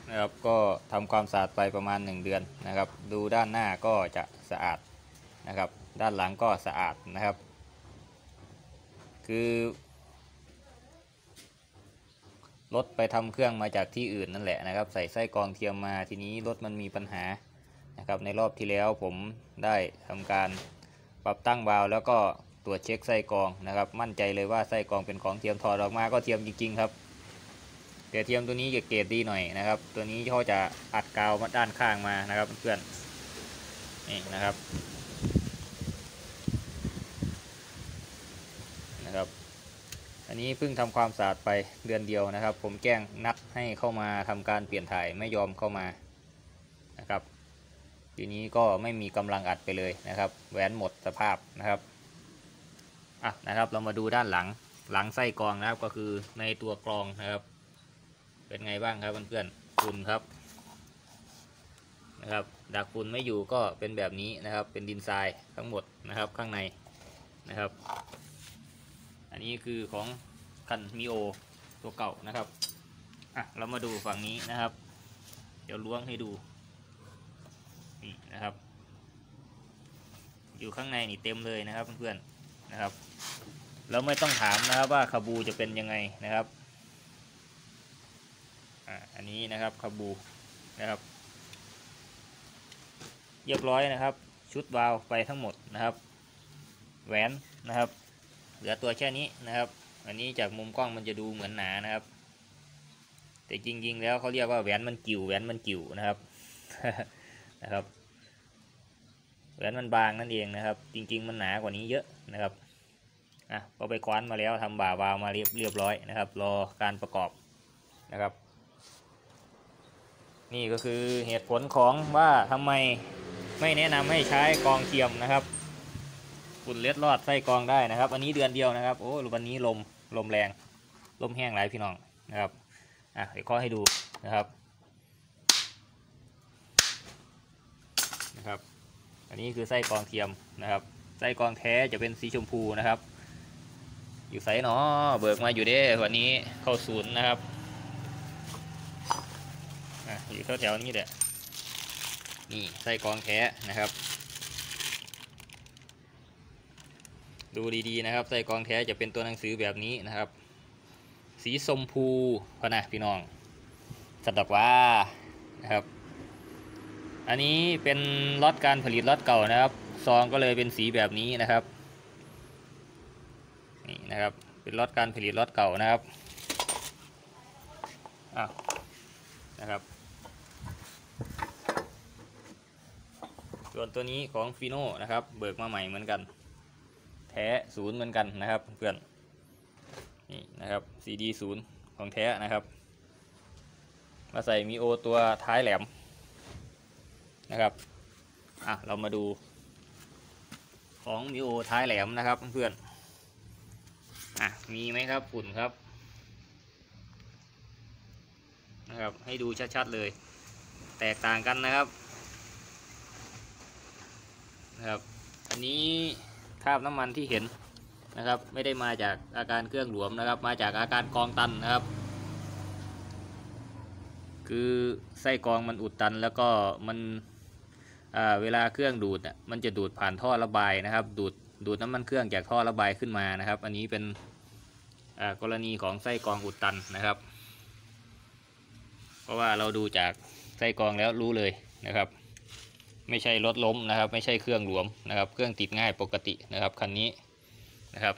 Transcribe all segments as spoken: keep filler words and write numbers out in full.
นะครับก็ทำความสะอาดไปประมาณหนึ่งเดือนนะครับดูด้านหน้าก็จะสะอาดนะครับด้านหลังก็สะอาดนะครับคือรถไปทำเครื่องมาจากที่อื่นนั่นแหละนะครับใส่ไส้กรองเทียมมาทีนี้รถมันมีปัญหานะครับในรอบที่แล้วผมได้ทำการปรับตั้งวาล์วแล้วก็ตรวจเช็คไส้กรองนะครับมั่นใจเลยว่าไส้กรองเป็นของเทียมถอดออกมาก็เทียมจริงๆครับแต่เทียมตัวนี้จะเกรดดีหน่อยนะครับตัวนี้เขาจะอัดกาวมาด้านข้างมานะครับเพื่อนนี่นะครับนะครับอันนี้เพิ่งทำความสะอาดไปเดือนเดียวนะครับผมแจ้งนัดให้เข้ามาทำการเปลี่ยนถ่ายไม่ยอมเข้ามานะครับทีนี้ก็ไม่มีกำลังอัดไปเลยนะครับแหวนหมดสภาพนะครับอ่ะนะครับเรามาดูด้านหลังหลังไส้กรองนะครับก็คือในตัวกรองนะครับเป็นไงบ้างครับเพื่อนๆฝุ่นครับนะครับดักฝุ่นไม่อยู่ก็เป็นแบบนี้นะครับเป็นดินทรายทั้งหมดนะครับข้างในนะครับอันนี้คือของคันมิโอตัวเก่านะครับอ่ะเรามาดูฝั่งนี้นะครับเดี๋ยวล้วงให้ดูนี่นะครับอยู่ข้างในนี่เต็มเลยนะครับเพื่อนๆนะครับเราไม่ต้องถามนะครับว่าคาบูจะเป็นยังไงนะครับอ่ะอันนี้นะครับคาบูนะครับเรียบร้อยนะครับชุดวาล์วไปทั้งหมดนะครับแหวนนะครับเหลือตัวแค่นี้นะครับอันนี้จากมุมกล้องมันจะดูเหมือนหนานะครับแต่จริงๆแล้วเขาเรียกว่าแหวนมันกิ่วแหวนมันกิ่วนะครับ นะครับแหวนมันบางนั่นเองนะครับจริงๆมันหนากว่านี้เยอะนะครับอ่ะก็ไปคว้านมาแล้วทำบ่าวาล์วมาเรียบเรียบร้อยนะครับรอการประกอบนะครับนี่ก็คือเหตุผลของว่าทำไมไม่แนะนำให้ใช้กรองเทียมนะครับฝุ่นเล็ดรอดไส้กรองได้นะครับอันนี้เดือนเดียวนะครับโอ้วันนี้ลมลมแรงลมแห้งหลายพี่น้องนะครับอ่ะเดี๋ยวข้อให้ดูนะครับนะครับอันนี้คือไส้กรองเทียมนะครับไส้กรองแท้จะเป็นสีชมพูนะครับอยู่ไซส์เนาะเบิกมาอยู่เด้วันนี้เข้าศูนย์นะครับอ่ะอยู่แถวๆนี้แหละนี่ไส้กรองแท้นะครับดูดีๆนะครับไส้กรองแท้จะเป็นตัวหนังสือแบบนี้นะครับสีชมพูพนะพี่น้องสัตว์ดอกว่านะครับอันนี้เป็นล็อตการผลิตล็อตเก่านะครับซองก็เลยเป็นสีแบบนี้นะครับนี่นะครับเป็นล็อตการผลิตล็อตเก่านะครับอ้าวนะครับส่วนตัวนี้ของฟีโน่นะครับเบิกมาใหม่เหมือนกันแท้ศูนย์เหมือนกันนะครับเพื่อนนี่นะครับ ซี ดี ศูนย์ของแท้นะครับมาใส่มิโอตัวท้ายแหลมนะครับอ่ะเรามาดูของมิโอท้ายแหลมนะครับเพื่อนอ่ะมีไหมครับฝุ่นครับนะครับให้ดูชัดๆเลยแตกต่างกันนะครับนะครับอันนี้คราบน้ำมันที่เห็นนะครับไม่ได้มาจากอาการเครื่องหลวมนะครับมาจากอาการกรองตันนะครับคือไส้กรองมันอุดตันแล้วก็มันเวลาเครื่องดูดอ่ะมันจะดูดผ่านท่อระบายนะครับดูดดูดน้ำมันเครื่องจากท่อระบายขึ้นมานะครับอันนี้เป็นกรณีของไส้กรองอุดตันนะครับเพราะว่าเราดูจากไส้กรองแล้วรู้เลยนะครับไม่ใช่รถล้มนะครับไม่ใช่เครื่องหลวมนะครับเครื่องติดง่ายปกตินะครับคันนี้นะครับ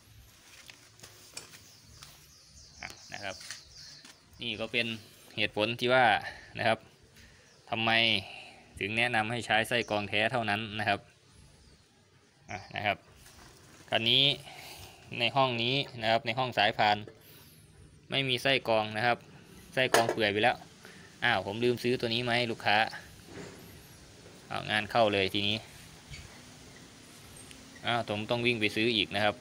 นะครับนี่ก็เป็นเหตุผลที่ว่านะครับทำไมถึงแนะนำให้ใช้ไส้กรองแท้เท่านั้นนะครับนะครับคันนี้ในห้องนี้นะครับในห้องสายพานไม่มีไส้กรองนะครับไส้กรองเปื่อยไปแล้วอ้าวผมลืมซื้อตัวนี้มาให้ลูกค้าเอางานเข้าเลยทีนี้อ้าวผมต้องวิ่งไปซื้ออีกนะครับ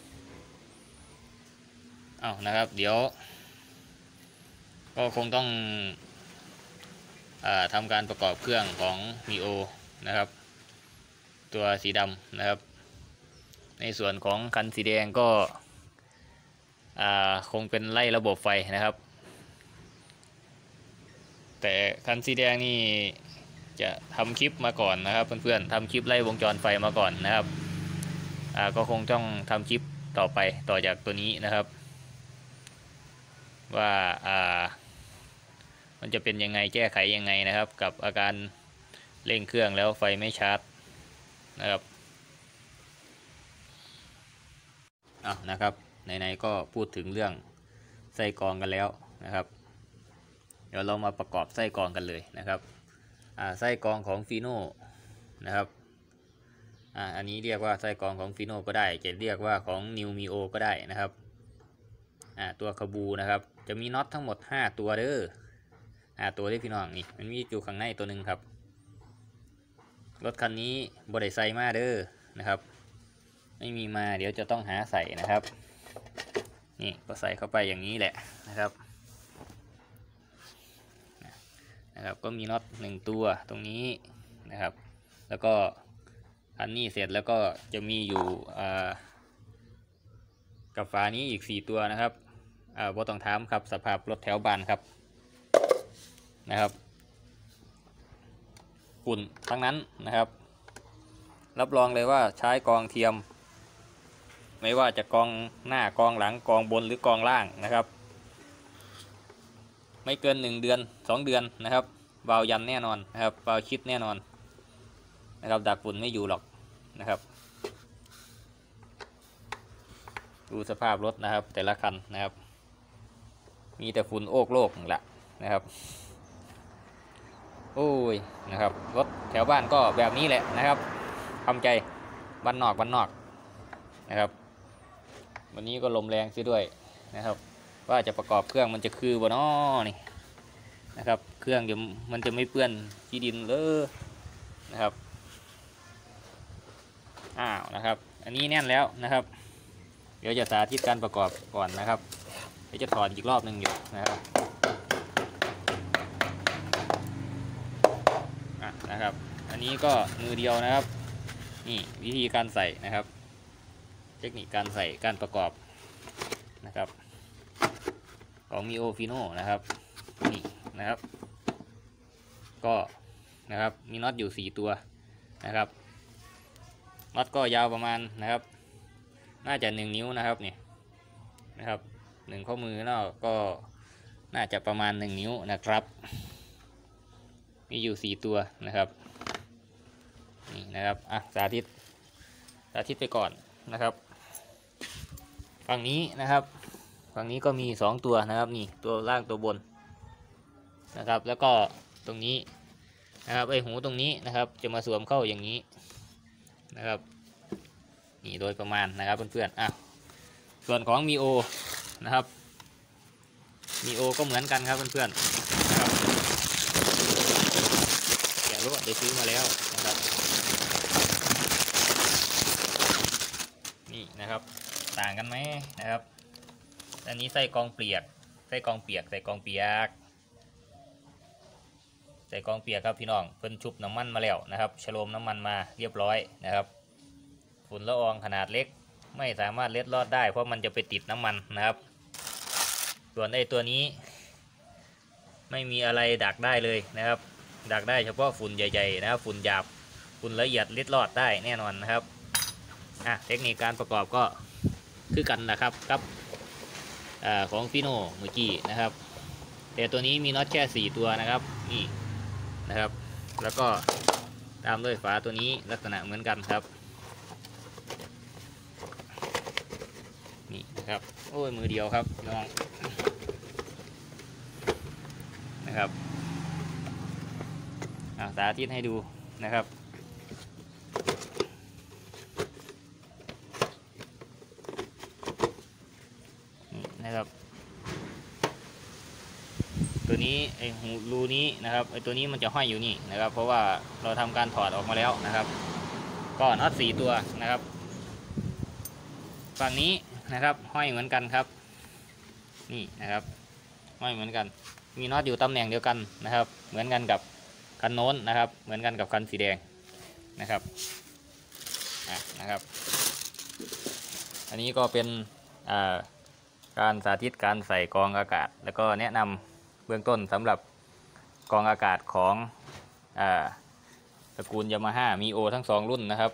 อ้าวนะครับเดี๋ยวก็คงต้องอ่าทำการประกอบเครื่องของมิโอนะครับตัวสีดำนะครับในส่วนของคันสีแดงก็อ่าคงเป็นไล่ระบบไฟนะครับแต่คันสีแดงนี่จะทำคลิปมาก่อนนะครับเพื่อนๆทำคลิปไล่วงจรไฟมาก่อนนะครับอ่าก็คงต้องทำคลิปต่อไปต่อจากตัวนี้นะครับว่าอ่ามันจะเป็นยังไงแก้ไขยังไงนะครับกับอาการเร่งเครื่องแล้วไฟไม่ชาร์จนะครับอ่ะนะครับไหนๆก็พูดถึงเรื่องไส้กรองกันแล้วนะครับเดี๋ยวเรามาประกอบไส้กรองกันเลยนะครับอ่าไส้กรองของฟีโน่นะครับอ่าอันนี้เรียกว่าไส้กรองของฟีโน่ก็ได้จะเรียกว่าของนิวมีโอก็ได้นะครับอ่าตัวคาบูนะครับจะมีน็อตทั้งหมดห้าตัวเด้ออ่าตัวที่พี่น้องนี่มันมีอยู่ข้างในตัวหนึ่งครับรถคันนี้บริไซมาเด้อนะครับไม่มีมาเดี๋ยวจะต้องหาใส่นะครับนี่ก็ใส่เข้าไปอย่างนี้แหละนะครับนะครับก็มีน็อตหนึ่งตัวตรงนี้นะครับแล้วก็อันนี้เสร็จแล้วก็จะมีอยู่กับฝานี้อีกสี่ตัวนะครับอ่าบ่ต้องถามครับสภาพรถแถวบ้านครับนะครับฝุ่นทั้งนั้นนะครับรับรองเลยว่าใช้กองเทียมไม่ว่าจะกองหน้ากองหลังกองบนหรือกองล่างนะครับไม่เกินหนึ่งเดือนสองเดือนนะครับวาล์วยันแน่นอนนะครับวาล์วชิดแน่นอนนะครับดักฝุ่นไม่อยู่หรอกนะครับดูสภาพรถนะครับแต่ละคันนะครับมีแต่ฝุ่นโอกโลกแหละนะครับโอ้ยนะครับรถแถวบ้านก็แบบนี้แหละนะครับทำใจบ้านนอกบ้านนอกนะครับวันนี้ก็ลมแรงซะด้วยนะครับว่าจะประกอบเครื่องมันจะคือบ่น้อนี่นะครับเครื่องเดี๋ยวมันจะไม่เปื้อนขี้ดินเลยนะครับอ้าวนะครับอันนี้แน่นแล้วนะครับเดี๋ยวจะสาธิตการประกอบก่อนนะครับเดี๋ยวจะถอดอีกรอบหนึ่งอยู่นะครับอ่ะนะครับอันนี้ก็มือเดียวนะครับนี่วิธีการใส่นะครับเทคนิคการใส่การประกอบนะครับของมิโอฟิโน่นะครับนี่นะครับก็นะครับมีน็อตอยู่สี่ตัวนะครับน็อตก็ยาวประมาณนะครับน่าจะหนึ่งนิ้วนะครับนี่นะครับหนึ่งข้อมือเนาะก็น่าจะประมาณหนึ่งนิ้วนะครับมีอยู่สี่ตัวนะครับนี่นะครับอ่ะสาธิตสาธิตไปก่อนนะครับฝั่งนี้นะครับฝั่งนี้ก็มีสองตัวนะครับนี่ตัวล่างตัวบนนะครับแล้วก็ตรงนี้นะครับไอหูตรงนี้นะครับจะมาสวมเข้าอย่างนี้นะครับนี่โดยประมาณนะครับเพื่อนๆอ่ะส่วนของมีโอนะครับมีโอก็เหมือนกันครับเพื่อนๆนะครับอย่ารู้ว่าได้ซื้อมาแล้วนะครับนี่นะครับต่างกันไหมนะครับอันนี้ใส่กองเปียกใส่กองเปียกใส่กองเปียกใส่กองเปียกครับพี่น้องเพิ่นชุบน้ำมันมาแล้วนะครับฉโลมน้ำมันมาเรียบร้อยนะครับฝุ่นละอองขนาดเล็กไม่สามารถเล็ดลอดได้เพราะมันจะไปติดน้ำมันนะครับส่วนไอ้ตัวนี้ไม่มีอะไรดักได้เลยนะครับดักได้เฉพาะฝุ่นใหญ่ๆนะครับฝุ่นหยาบฝุ่นละเอียดเล็ดลอดได้แน่นอนนะครับอ่ะเทคนิคการประกอบก็คือกันนะครับกับอ่าของฟิโน่เมื่อกี้นะครับแต่ตัวนี้มีน็อตแค่สี่ตัวนะครับนี่นะครับแล้วก็ตามด้วยฝาตัวนี้ลักษณะเหมือนกันครับนี่นะครับโอ้ยมือเดียวครับน้องนะครับสาธิตให้ดูนะครับนี่นะครับตัวนี้ไอหูรูนี้นะครับไอตัวนี้มันจะห้อยอยู่นี่นะครับเพราะว่าเราทำการถอดออกมาแล้วนะครับก็น็อตสี่ตัวนะครับฝั่งนี้นะครับห้อยเหมือนกันครับนี่นะครับห้อยเหมือนกันมีน็อตอยู่ตำแหน่งเดียวกันนะครับเหมือนกันกับคันโน้นนะครับเหมือนกันกับคันสีแดงนะครับอ่ะนะครับอันนี้ก็เป็นอ่าการสาธิตการใส่กรองอากาศแล้วก็แนะนำเบื้องต้นสำหรับกรองอากาศของอ่าตระกูลยามาฮ่ามีโอทั้งสองรุ่นนะครับ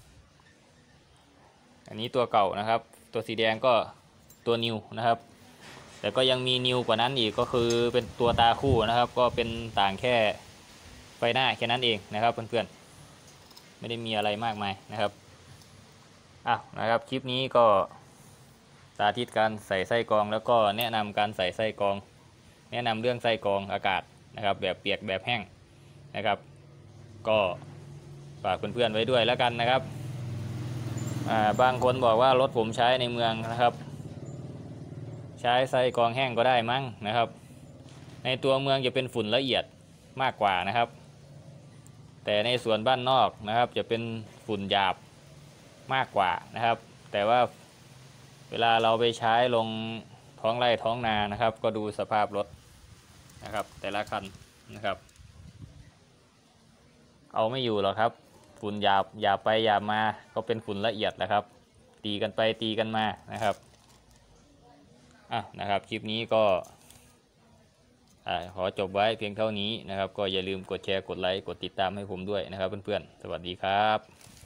อันนี้ตัวเก่านะครับตัวสีแดงก็ตัวนิวนะครับแต่ก็ยังมีนิวกว่านั้นอีกก็คือเป็นตัวตาคู่นะครับก็เป็นต่างแค่ไฟหน้าแค่นั้นเองนะครับเพื่อนๆไม่ได้มีอะไรมากมายนะครับอ้าวนะครับคลิปนี้ก็สาธิตการใส่ไส้กรองแล้วก็แนะนำการใส่ไส้กรองแนะนำเรื่องไส้กรองอากาศนะครับแบบเปียกแบบแห้งนะครับก็ฝากเพื่อนๆไว้ด้วยแล้วกันนะครับอ่าบางคนบอกว่ารถผมใช้ในเมืองนะครับใช้ไส้กรองแห้งก็ได้มั้งนะครับในตัวเมืองจะเป็นฝุ่นละเอียดมากกว่านะครับแต่ในส่วนบ้านนอกนะครับจะเป็นฝุ่นหยาบมากกว่านะครับแต่ว่าเวลาเราไปใช้ลงท้องไร่ท้องนานะครับก็ดูสภาพรถนะครับแต่ละคันนะครับเอาไม่อยู่หรอกครับฝุ่นหยาบหยาบไปหยาบมาก็เป็นฝุ่นละเอียดนะครับตีกันไปตีกันมานะครับอ่ะนะครับคลิปนี้ก็ขอจบไว้เพียงเท่านี้นะครับก็อย่าลืมกดแชร์กดไลค์กดติดตามให้ผมด้วยนะครับเพื่อนๆสวัสดีครับ